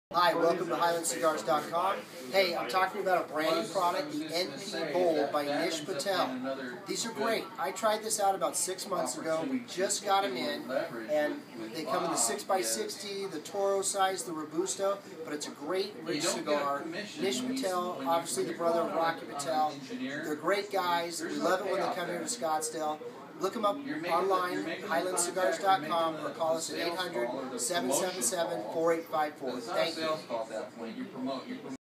Hi, welcome to HighlandCigars.com. Hey, I'm talking about a brand new product, the NP Bowl by Nish Patel. These are great. I tried this out about 6 months ago. We just got them in, and they come in the 6x60, the Toro size, the Robusto, but it's a great, rich cigar. Nish Patel, obviously the brother of Rocky Patel. They're great guys. We love it when they come here to Scottsdale. Look them up online, HighlandCigars.com, or call us at 800-777-4854. Thank you.